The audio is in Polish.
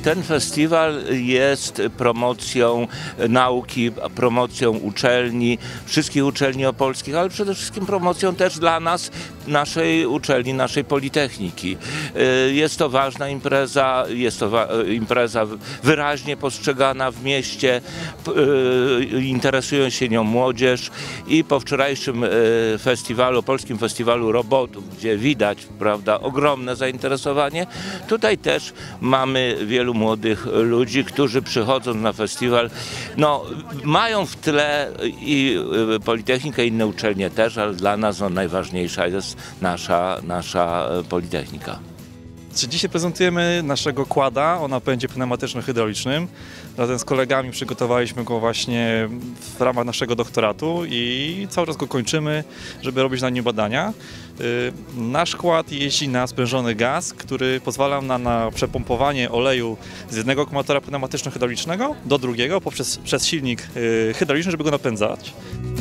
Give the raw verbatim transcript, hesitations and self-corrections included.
Ten festiwal jest promocją nauki, promocją uczelni, wszystkich uczelni opolskich, ale przede wszystkim promocją też dla nas, naszej uczelni, naszej Politechniki. Jest to ważna impreza, jest to impreza wyraźnie postrzegana w mieście, interesują się nią młodzież i po wczorajszym festiwalu, Polskim Festiwalu Robotów, gdzie widać, prawda, ogromne zainteresowanie, tutaj też mamy wielu młodych ludzi, którzy przychodząc na festiwal, no, mają w tle i Politechnikę, inne uczelnie też, ale dla nas no, najważniejsza jest nasza, nasza Politechnika. Dzisiaj prezentujemy naszego quada o napędzie pneumatyczno-hydraulicznym. Razem z kolegami przygotowaliśmy go właśnie w ramach naszego doktoratu i cały czas go kończymy, żeby robić na nim badania. Nasz quad jeździ na sprężony gaz, który pozwala nam na, na przepompowanie oleju z jednego akumulatora pneumatyczno-hydraulicznego do drugiego poprzez przez silnik hydrauliczny, żeby go napędzać.